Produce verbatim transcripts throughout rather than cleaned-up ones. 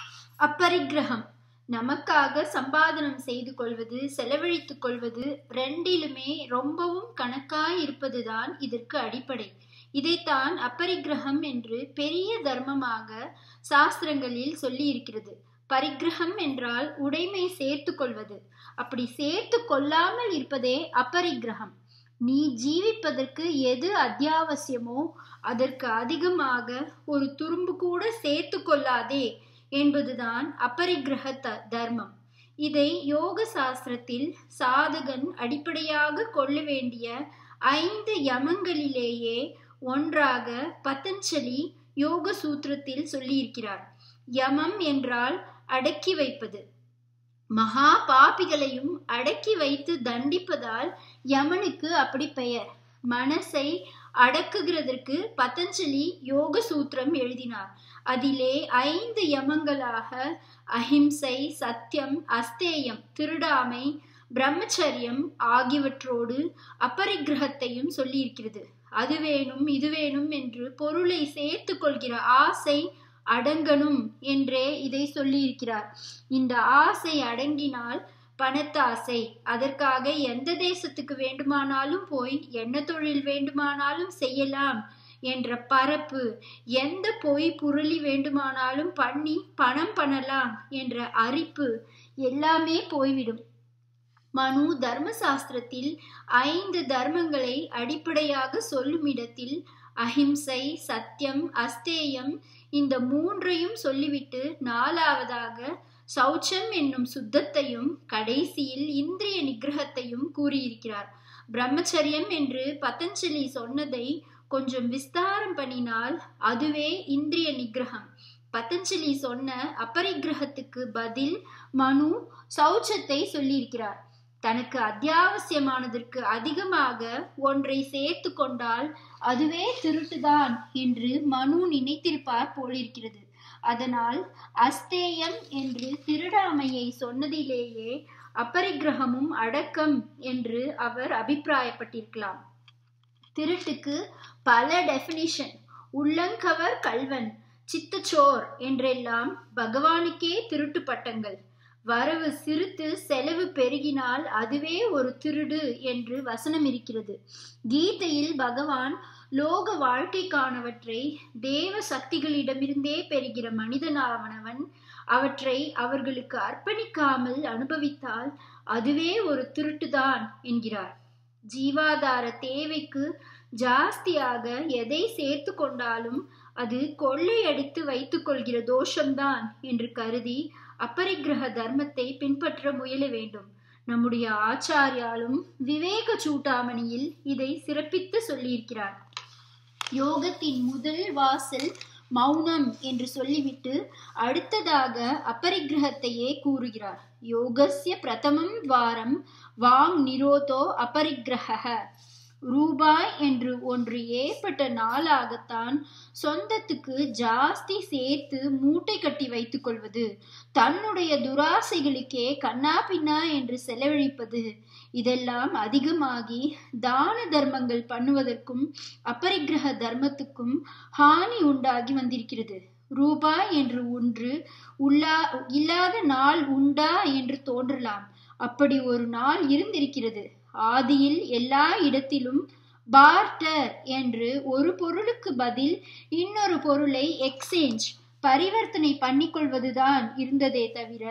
அப்பரிக்கிரகம் நமக்காக சம்பாதனம் செய்து கொள்வது, செலவழித்துக் கொள்வது ரெண்டிலுமே ரொம்பவும் கணக்காய் இருப்பதுதான் இதற்கு அடிப்படை. இதைத்தான் அப்பரிக்கிரகம் என்று பெரிய தர்மமாக சாஸ்திரங்களில் சொல்லி இருக்கிறது. பரிக்கிரகம் என்றால் உடைமை சேர்த்து கொள்வது. அப்படி சேர்த்து கொள்ளாமல் இருப்பதே அப்பரிக்கிரகம். நீ ஜீவிப்பதற்கு எது அத்தியாவசியமோ அதற்கு அதிகமாக ஒரு துரும்பு கூட சேர்த்து கொள்ளாதே என்பதுதான் அப்பரிக்கிரக தர்மம். இதை யோக சாஸ்திரத்தில் சாதகன் அடிப்படையாக கொள்ள வேண்டிய ஐந்து யமங்களிலேயே ஒன்றாக பதஞ்சலி யோக சூத்திரத்தில் சொல்லியிருக்கிறார். யமம் என்றால் அடக்கி வைப்பது. மகா பாபிகளையும் அடக்கி வைத்து தண்டிப்பதால் யமனுக்கு அப்படி பெயர். மனசை அடக்குகிறதற்கு பதஞ்சலி யோக சூத்திரம் எழுதினார். அதிலே ஐந்து யமங்களாக அஹிம்சை, சத்தியம், அஸ்தேயம், திருடாமை, பிரம்மச்சரியம் ஆகியவற்றோடு அப்பரிக்கிரகத்தையும் சொல்லியிருக்கிறது. அது வேணும் இது வேணும் என்று பொருளை சேர்த்து கொள்கிற ஆசை அடங்கணும் என்றே இதை சொல்லியிருக்கிறார். இந்த ஆசை அடங்கினால் பணத்தாசை, அதற்காக எந்த தேசத்துக்கு வேண்டுமானாலும் போய் என்ன தொழில் வேண்டுமானாலும் செய்யலாம் என்ற பரப்பு, எந்த பொய் புரளி வேண்டுமானாலும் பண்ணி பணம் பண்ணலாம் என்ற அரிப்பு எல்லாமே போய்விடும். மனு தர்மசாஸ்திரத்தில் ஐந்து தர்மங்களை அடிப்படையாக சொல்லும் இடத்தில் அஹிம்சை, சத்தியம், அஸ்தேயம் இந்த மூன்றையும் சொல்லிவிட்டு நாலாவதாக சௌச்சம் என்னும் சுத்தத்தையும் கடைசியில் இந்திரிய நிகிரகத்தையும் கூறியிருக்கிறார். பிரம்மச்சரியம் என்று பதஞ்சலி சொன்னதை கொஞ்சம் விஸ்தாரம் பண்ணினால் அதுவே இந்திரிய நிகிரகம். பதஞ்சலி சொன்ன அப்பரிக்கிரகத்துக்கு பதில் மனு சௌச்சத்தை சொல்லியிருக்கிறார். தனக்கு அத்தியாவசியமானதற்கு அதிகமாக ஒன்றை சேர்த்து கொண்டால் அதுவே திருட்டுதான் என்று மனு நினைத்திருப்பார் போலிருக்கிறது. அதனால் அஸ்தேயம் என்று திருடாமையை சொன்னதிலேயே அப்பரிக்கிரகமும் அடக்கம் என்று அவர் அபிப்பிராயப்பட்டிருக்கலாம். திருட்டுக்கு பல டெபினிஷன். உள்ளங்கவர் கல்வன், சித்தச்சோர் என்றெல்லாம் பகவானுக்கே திருட்டு பட்டங்கள். வரவு சிறுத்து செலவு பெருகினால் அதுவே ஒரு திருடு என்று வசனம் இருக்கிறது. கீதையில் பகவான் லோக வாழ்க்கைக்கானவற்றை தேவ சக்திகளிடமிருந்தே பெறுகிற மனிதனானவன் அவற்றை அவர்களுக்கு அர்ப்பணிக்காமல் அனுபவித்தால் அதுவே ஒரு திருட்டுதான் என்கிறார். ஜீவாதார தேவைக்கு ஜாஸ்தியாக எதை சேர்த்து கொண்டாலும் அது கொள்ளையடித்து வைத்துக் கொள்கிற தோஷம்தான் என்று கருதி அப்பரிக்கிரக தர்மத்தை பின்பற்ற முயல வேண்டும். நம்முடைய ஆச்சாரியாலும் விவேக சூட்டாமணியில் இதை சிறப்பித்து சொல்லியிருக்கிறார். யோகத்தின் முதல் வாசல் மௌனம் என்று சொல்லிவிட்டு அடுத்ததாக அப்பரிக்கிரகத்தையே கூறுகிறார். யோகஸ்ய பிரதமம் துவாரம் வாங் நிரோதோ அப்பரிக்கிரக. ரூபாய் என்று ஒன்று ஏற்பட்ட நாளாகத்தான் சொந்தத்துக்கு ஜாஸ்தி சேர்த்து மூட்டை கட்டி வைத்துக் கொள்வது, தன்னுடைய துராசைகளுக்கே கண்ணா பின்னா என்று செலவழிப்பது, இதெல்லாம் அதிகமாகி தான தர்மங்கள் பண்ணுவதற்கும் அப்பரிக்கிரக தர்மத்துக்கும் ஹானி உண்டாகி வந்திருக்கிறது. ரூபாய் என்று ஒன்று உள்ளா இல்லாத நாள் உண்டா என்று தோன்றலாம். அப்படி ஒரு நாள் இருந்திருக்கிறது. ஆதியில் எல்லா இடத்திலும் பார்ட்டர் என்று ஒரு பொருளுக்கு பதில் இன்னொரு பொருளை எக்ஸ்சேஞ்ச் பரிவர்த்தனை பண்ணிக்கொள்வதுதான் இருந்ததே தவிர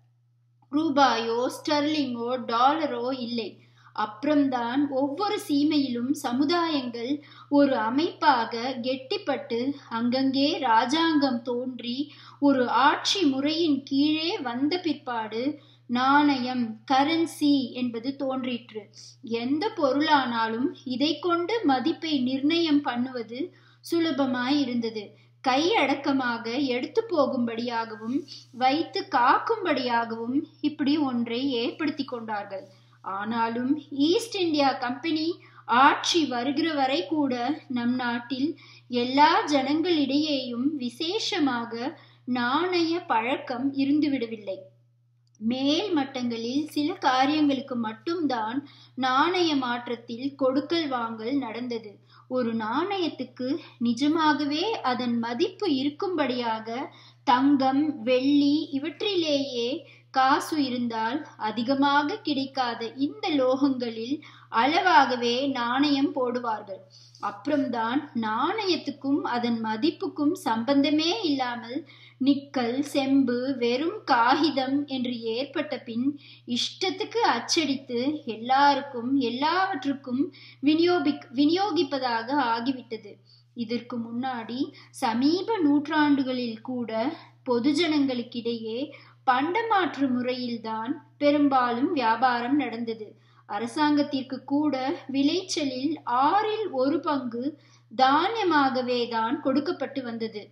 ரூபாயோ ஸ்டர்லிங்கோ டாலரோ இல்லை. அப்புறம்தான் ஒவ்வொரு சீமையிலும் சமுதாயங்கள் ஒரு அமைப்பாக கெட்டிப்பட்டு அங்கங்கே ராஜாங்கம் தோன்றி ஒரு ஆட்சி முறையின் கீழே வந்த பிற்பாடு நாணயம், கரன்சி என்பது தோன்றிற்று. எந்த பொருளானாலும் இதை கொண்டு மதிப்பை நிர்ணயம் பண்ணுவது சுலபமாய் இருந்தது. கை அடக்கமாக எடுத்து போகும்படியாகவும் வைத்து காக்கும்படியாகவும் இப்படி ஒன்றை ஏற்படுத்தி கொண்டார்கள். ஆனாலும் ஈஸ்ட் இந்தியா கம்பெனி ஆட்சி வருகிற வரை கூட நம் நாட்டில் எல்லா ஜனங்களிடையேயும் விசேஷமாக நாணய பழக்கம் இருந்துவிடவில்லை. மேல் மட்டங்களில் சில காரியங்களுக்கு மட்டும்தான் நாணய மாற்றத்தில் கொடுக்கல் வாங்கல் நடந்தது. ஒரு நாணயத்துக்கு நிஜமாகவே அதன் மதிப்பு இருக்கும்படியாக தங்கம், வெள்ளி இவற்றிலேயே காசு இருந்தால் அதிகமாக கிடைக்காத இந்த லோகங்களில் அளவாகவே நாணயம் போடுவார்கள். அப்புறம்தான் நாணயத்துக்கும் அதன் மதிப்புக்கும் சம்பந்தமே இல்லாமல் நிக்கல், செம்பு, வெறும் காகிதம் என்று ஏற்பட்ட பின் இஷ்டத்துக்கு அச்சடித்து எல்லாருக்கும் எல்லாவற்றுக்கும் விநியோகி விநியோகிப்பதாக ஆகிவிட்டது. இதற்கு முன்னாடி சமீப நூற்றாண்டுகளில் கூட பொதுஜனங்களுக்கிடையே பண்டமாற்று முறையில்தான் பெரும்பாலும் வியாபாரம் நடந்தது. அரசாங்கத்திற்கு கூட விளைச்சலில் ஆறில் ஒரு பங்கு தானியமாகவே தான் கொடுக்கப்பட்டு வந்தது.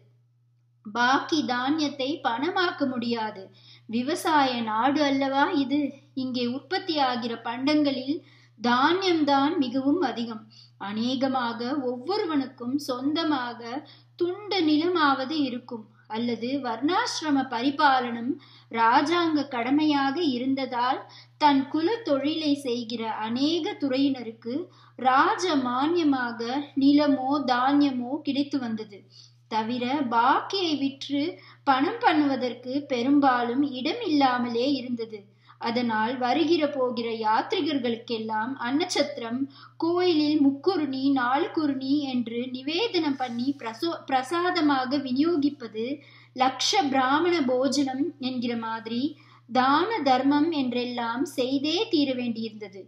பாக்கி தானியத்தை பணமாக்க முடியாது. விவசாய நாடு அல்லவா இது. இங்கே உற்பத்தி ஆகிற பண்டங்களில் தானியம்தான் மிகவும் அதிகம். அநேகமாக ஒவ்வொருவனுக்கும் சொந்தமாக துண்டு நிலமாவது இருக்கும். அல்லது வர்ணாசிரம பரிபாலனம் ராஜாங்க கடமையாக இருந்ததால் தன் குல தொழிலை செய்கிற அநேக துறையினருக்கு ராஜ மானியமாக நிலமோ தானியமோ கிடைத்து வந்தது. தவிர பாக்கியை விற்று பணம் பண்ணுவதற்கு பெரும்பாலும் இடம் இல்லாமலே இருந்தது. அதனால் வருகிற போகிற யாத்ரிகர்களுக்கெல்லாம் அன்னச்சத்திரம், கோயிலில் முக்குருணி நாலு குருணி என்று நிவேதனம் பண்ணி பிரசோ பிரசாதமாக விநியோகிப்பது லக்ஷ பிராமண போஜனம் என்கிற மாதிரி தான தர்மம் என்றெல்லாம் செய்தே தீர வேண்டியிருந்தது.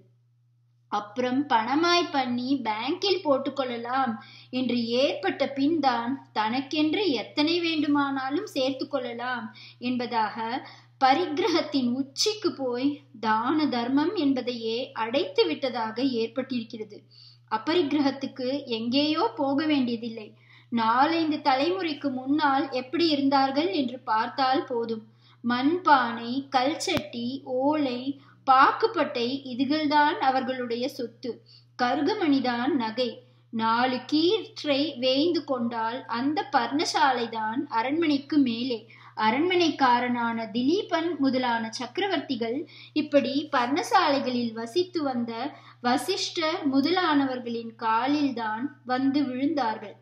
அப்புறம் பணமாய் பண்ணி பேங்கில் போட்டுக்கொள்ளலாம் என்று ஏற்பட்ட பின் தான் தனக்கென்று எத்தனை வேண்டுமானாலும் சேர்த்து கொள்ளலாம் என்பதாக பரிகிரகத்தின் உச்சிக்கு போய் தான தர்மம் என்பதையே அடைத்து விட்டதாக ஏற்பட்டிருக்கிறது. அப்பரிகிரகத்துக்கு எங்கேயோ போக வேண்டியதில்லை. நாலைந்து தலைமுறைக்கு முன்னால் எப்படி இருந்தார்கள் என்று பார்த்தால் போதும். மண்பானை, கல்சட்டி, ஓலை, பாக்குப்பட்டை இதுகள்தான் அவர்களுடைய சொத்து. கருகமணிதான் நகை. நாலு கீற்றை வேய்ந்து கொண்டால் அந்த பர்ணசாலைதான் அரண்மனைக்கு மேலே. அரண்மனைக்காரனான திலீபன் முதலான சக்கரவர்த்திகள் இப்படி பர்ணசாலைகளில் வசித்து வந்த வசிஷ்டர் முதலானவர்களின் காலில்தான் வந்து விழுந்தார்கள்.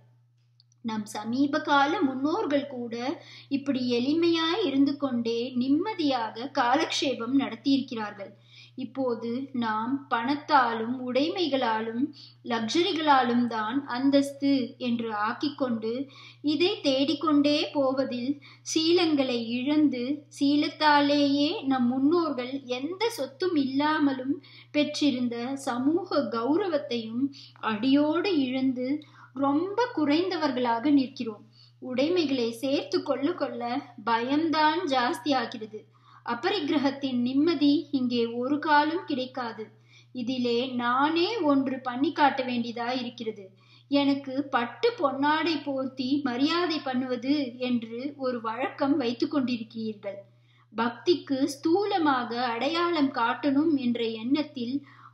நம் சமீப கால முன்னோர்கள் கூட இப்படி எளிமையாய் இருந்து கொண்டே நிம்மதியாக காலக்ஷேபம் நடத்தியிருக்கிறார்கள். இப்போது நாம் பணத்தாலும் உடைமைகளாலும் லக்ஸரிகளாலும் தான் அந்தஸ்து என்று ஆக்கிக்கொண்டு இதை தேடிக்கொண்டே போவதில் சீலங்களை இழந்து, சீலத்தாலேயே நம் முன்னோர்கள் எந்த சொத்தும் இல்லாமலும் பெற்றிருந்த சமூக கௌரவத்தையும் அடியோடு இழந்து ரொம்ப குறைந்தவர்களாக நிற்கிறோம். உடைமைகளை சேர்த்து கொள்ள கொள்ள பயம்தான் ஜாஸ்தி ஆகிறது. அப்பரிகிரகத்தின் நிம்மதி இங்கே ஒரு காலம் கிடைக்காது. இதிலே நானே ஒன்று பண்ணி காட்ட வேண்டியதா இருக்கிறது. எனக்கு பட்டு பொன்னாடை போர்த்தி மரியாதை பண்ணுவது என்று ஒரு வழக்கம் வைத்து கொண்டிருக்கிறீர்கள். பக்திக்கு ஸ்தூலமாக அடையாளம் காட்டணும் என்ற எண்ணத்தில்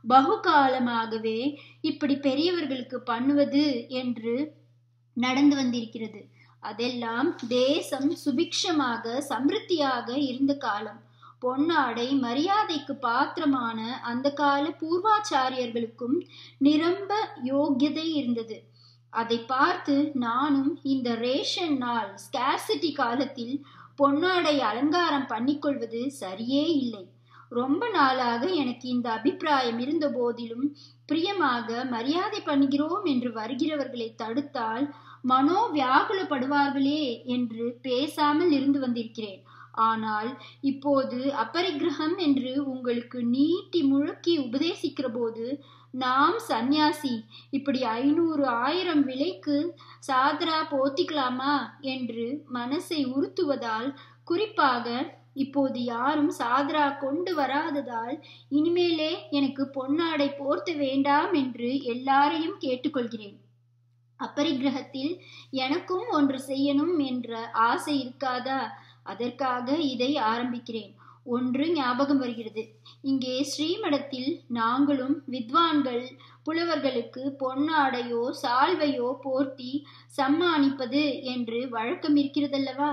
பகுகாலமாகவே இப்படி பெரியவர்களுக்கு பண்ணுவது என்று நடந்து வந்திருக்கிறது. அதெல்லாம் தேசம் சுபிக்ஷமாக சமிருத்தியாக இருந்த காலம். பொன்னாடை மரியாதைக்கு பாத்திரமான அந்த கால பூர்வாச்சாரியர்களுக்கும் நிரம்ப யோக்கியதை இருந்தது. அதை பார்த்து நானும் இந்த ரேஷன் நாள் ஸ்கேர்சிட்டி காலத்தில் பொன்னாடை அலங்காரம் பண்ணிக்கொள்வது சரியே இல்லை. ரொம்ப நாளாக எனக்கு இந்த அபிப்பிராயம் இருந்த போதிலும் பிரியமாக மரியாதை பண்ணுகிறோம் என்று வருகிறவர்களை தடுத்தால் மனோ வியாகுலப்படுவார்களே என்று பேசாமல் இருந்து வந்திருக்கிறேன். ஆனால் இப்போது அப்பரிகிரகம் என்று உங்களுக்கு நீட்டி முழக்கி உபதேசிக்கிற போது நாம் சந்நியாசி இப்படி ஐநூறு ஆயிரம் விலைக்கு சாதரா போத்திக்கலாமா என்று மனசை உறுத்துவதால், குறிப்பாக இப்போது யாரும் சாதரா கொண்டு வராததால் இனிமேலே எனக்கு பொன்னாடை போர்த்த வேண்டாம் என்று எல்லாரையும் கேட்டுக்கொள்கிறேன். அப்பரிகிரகத்தில் எனக்கும் ஒன்று செய்யணும் என்ற ஆசை இருக்காதா? அதற்காக இதை ஆரம்பிக்கிறேன். ஒன்று ஞாபகம் வருகிறது. இங்கே ஸ்ரீமடத்தில் நாங்களும் வித்வான்கள் புலவர்களுக்கு பொன்னாடையோ சால்வையோ போர்த்தி சம்மானிப்பது என்று வழக்கம் இருக்கிறதல்லவா?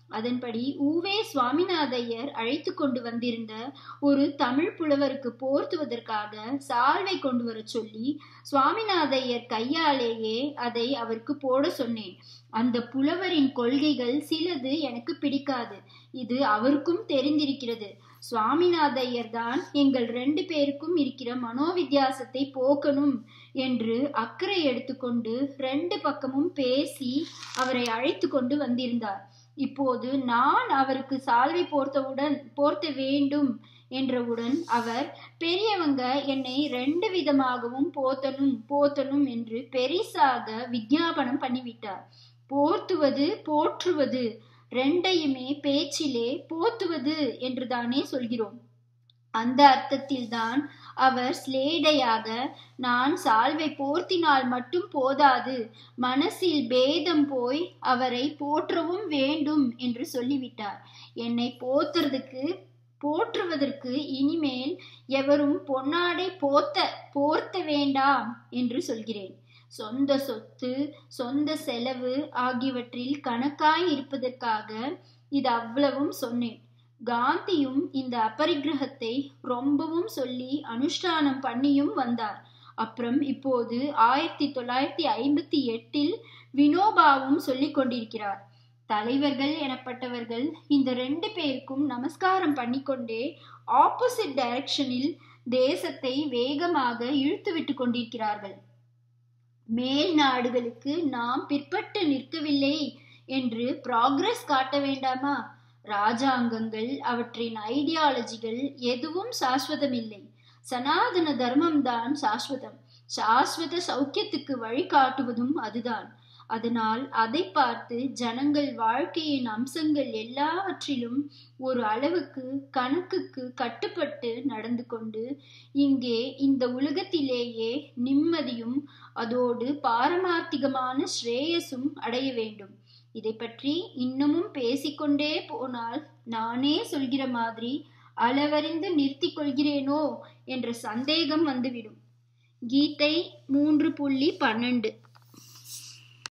அதன்படி உவே சுவாமிநாதையர் அழைத்து கொண்டு வந்திருந்த ஒரு தமிழ் புலவருக்கு போர்த்துவதற்காக சால்வை கொண்டு வர சொல்லி சுவாமிநாதையர் கையாலேயே அதை அவருக்கு போட சொன்னேன். அந்த புலவரின் கொள்கைகள் சிலது எனக்கு பிடிக்காது. இது அவருக்கும் தெரிந்திருக்கிறது. சுவாமிநாதையர் தான் எங்கள் ரெண்டு பேருக்கும் இருக்கிற மனோவித்தியாசத்தை போக்கணும் என்று அக்கறை எடுத்துக்கொண்டு ரெண்டு பக்கமும் பேசி அவரை அழைத்து கொண்டு வந்திருந்தார். இப்போது நான் அவருக்கு சால்வை போர்த்தவுடன் போர்த்த வேண்டும் என்றவுடன் அவர், பெரியவங்க என்னை ரெண்டு விதமாகவும் போத்தணும் போத்தணும் என்று பெரிசாக விஞ்ஞாபனம் பண்ணிவிட்டார். போர்த்துவது போற்றுவது ரெண்டையுமே பேச்சிலே போத்துவது என்றுதானே சொல்கிறோம். அந்த அர்த்தத்தில்தான் அவர் ஸ்லேடையாக, நான் சால்வை போர்த்தினால் மட்டும் போதாது, மனசில் பேதம் போய் அவரை போற்றவும் வேண்டும் என்று சொல்லிவிட்டார். என்னை போத்துறதுக்கு போற்றுவதற்கு இனிமேல் எவரும் பொன்னாடை போத்த போர்த்த வேண்டாம் என்று சொல்கிறேன். சொந்த சொத்து, சொந்த செலவு ஆகியவற்றில் கணக்காய் இருப்பதற்காக இது அவ்வளவும் சொன்னேன். காந்தியும் இந்த அபரிக்கிரகத்தை ரொம்பவும் சொல்லி அனுஷ்டானம் பண்ணியும் வந்தார். அப்புறம் இப்போது ஆயிரத்தி தொள்ளாயிரத்தி ஐம்பத்தி எட்டில் வினோபாவும் சொல்லிக் கொண்டிருக்கிறார். தலைவர்கள் எனப்பட்டவர்கள் இந்த ரெண்டு பேருக்கும் நமஸ்காரம் பண்ணிக்கொண்டே ஆப்போசிட் டைரக்ஷனில் தேசத்தை வேகமாக இழுத்து விட்டு கொண்டிருக்கிறார்கள். மேல் நாடுகளுக்கு நாம் பிற்பட்டு நிற்கவில்லை என்று ப்ராக்ரஸ் காட்ட வேண்டாமா? ராஜாங்கங்கள், அவற்றின் ஐடியாலஜிகள் எதுவும் சாஸ்வதமில்லை. சனாதன தர்மம்தான் சாஸ்வதம். சாஸ்வத சௌக்கியத்துக்கு வழிகாட்டுவதும் அதுதான். அதனால் அதை பார்த்து ஜனங்கள் வாழ்க்கையின் அம்சங்கள் எல்லாவற்றிலும் ஒரு அளவுக்கு கணக்குக்கு கட்டுப்பட்டு நடந்து கொண்டு இங்கே இந்த உலகத்திலேயே நிம்மதியும் அதோடு பாரமார்த்திகமான ஸ்ரேயஸும் அடைய வேண்டும். இதை பற்றி இன்னமும் பேசிக்கொண்டே போனால் நானே சொல்கிற மாதிரி அளவறிந்து நிறுத்திக் கொள்கிறேனோ என்ற சந்தேகம் வந்துவிடும். கீதை மூன்று புள்ளி பன்னெண்டு.